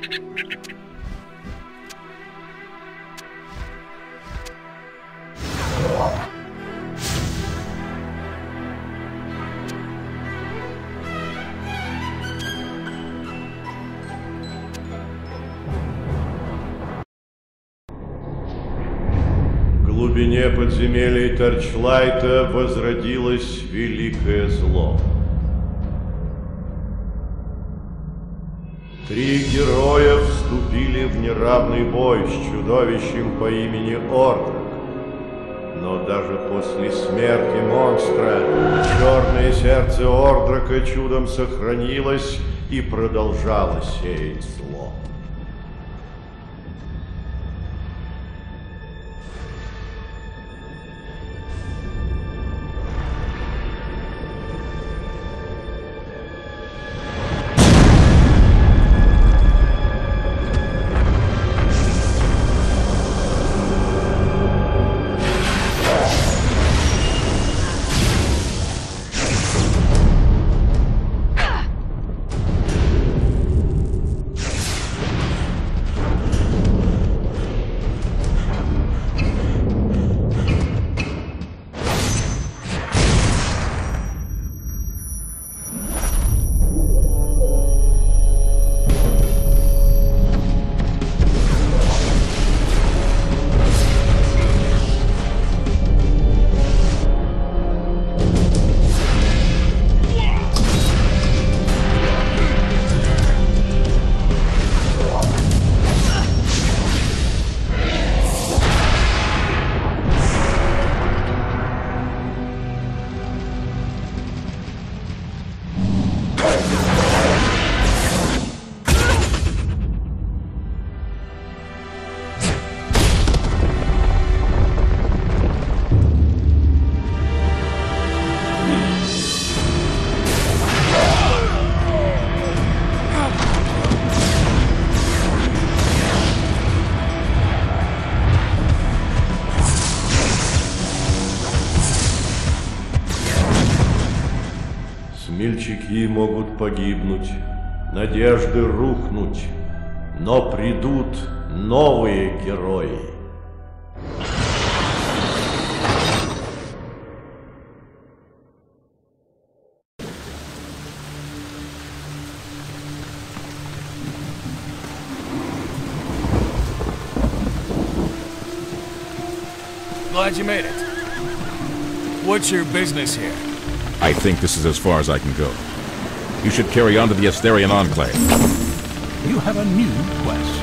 В глубине подземелий Торчлайта возродилось великое зло. 3 героя вступили в неравный бой с чудовищем по имени Ордрак. Но даже после смерти монстра черное сердце Ордрака чудом сохранилось и продолжало сеять зло. Смельчаки могут погибнуть, надежды рухнуть, но придут новые герои. Glad you made it. What's your business here? I think this is as far as I can go. You should carry on to the Asterian Enclave. You have a new quest.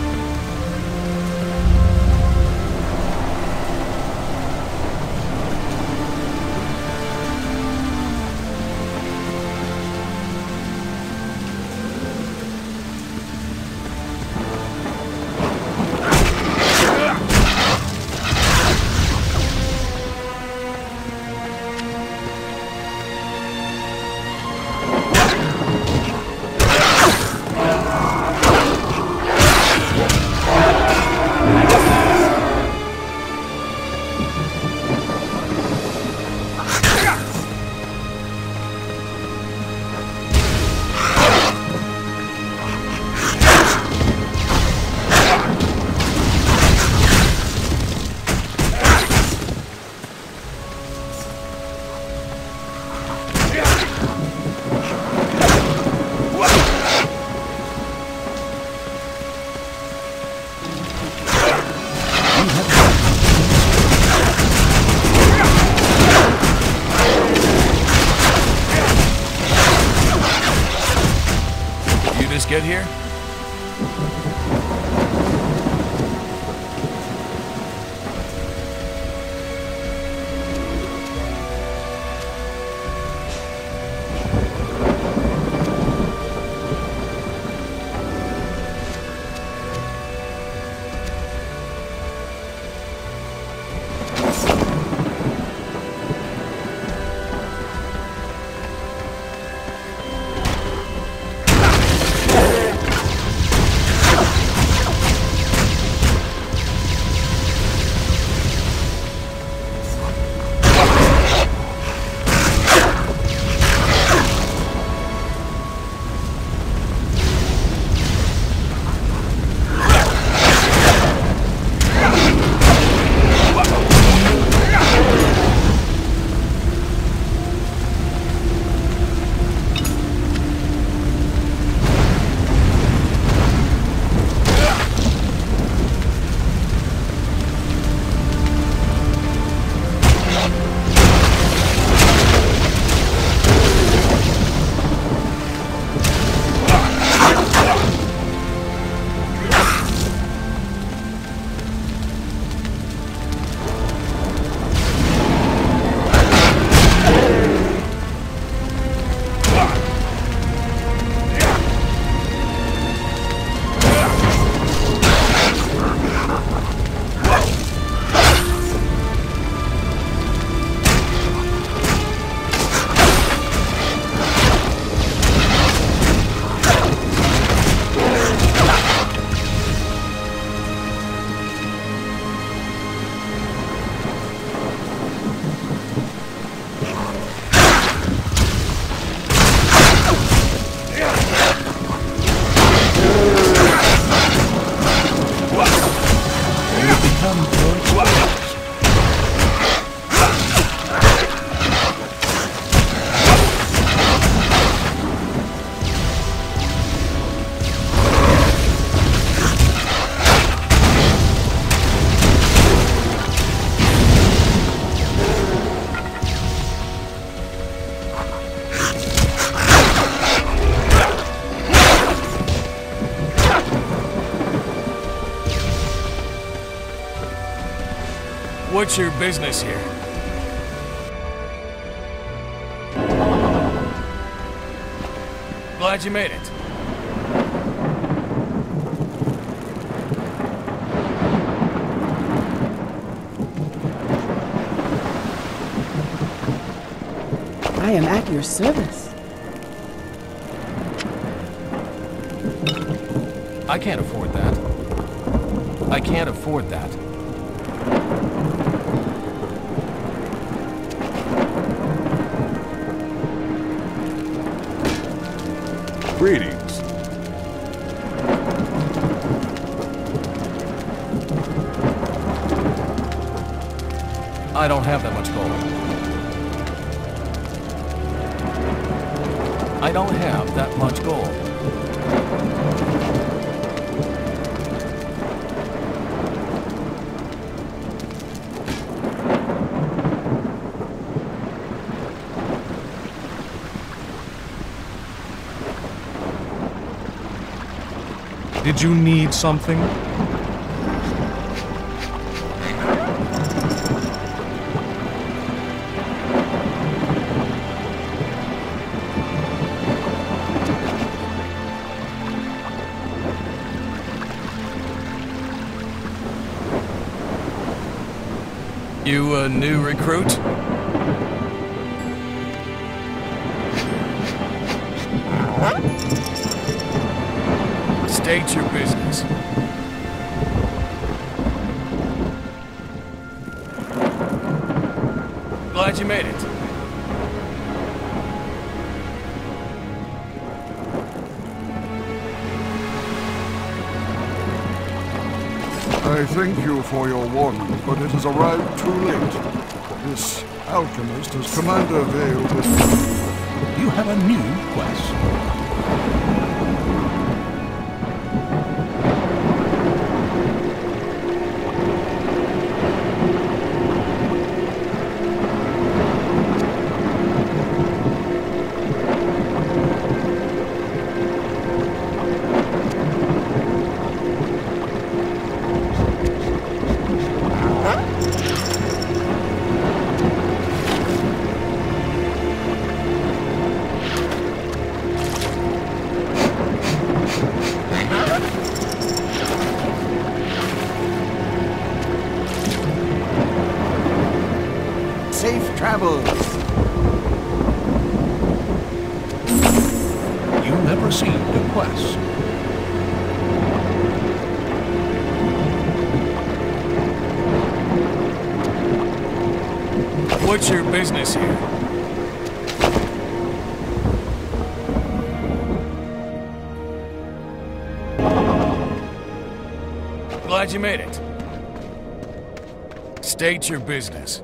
Get here? What's your business here? Glad you made it. I am at your service. I can't afford that. I can't afford that. Greetings. I don't have that much gold. I don't have that much gold. Did you need something? You a new recruit? State your business. Glad you made it. I thank you for your warning, but it has arrived too late. This alchemist has Commander Vale with... You have a new quest. Safe travels. You have received a quest. What's your business here? Glad you made it. State your business.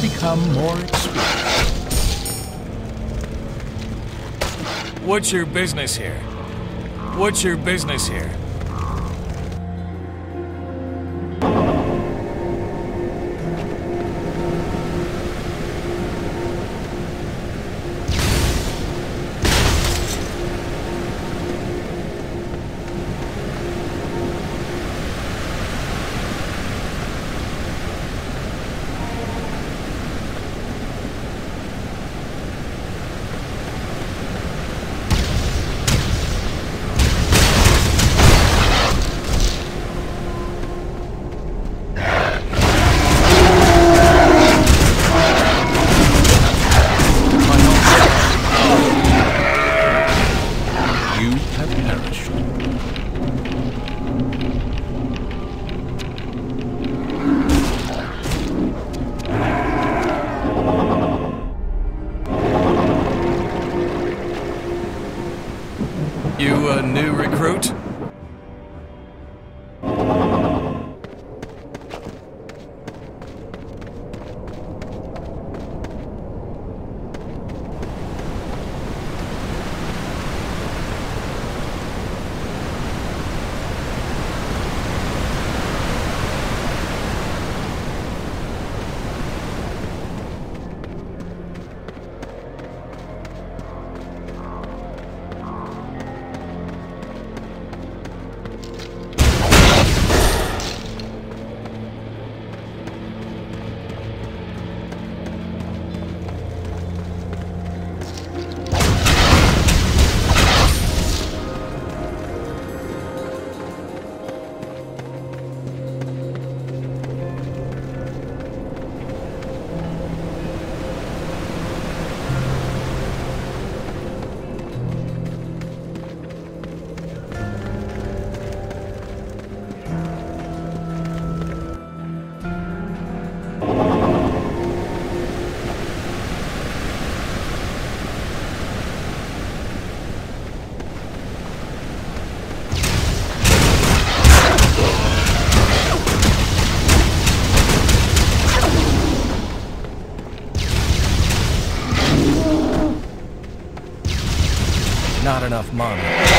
become more experienced. What's your business here? What's your business here? You a new recruit? Not enough money.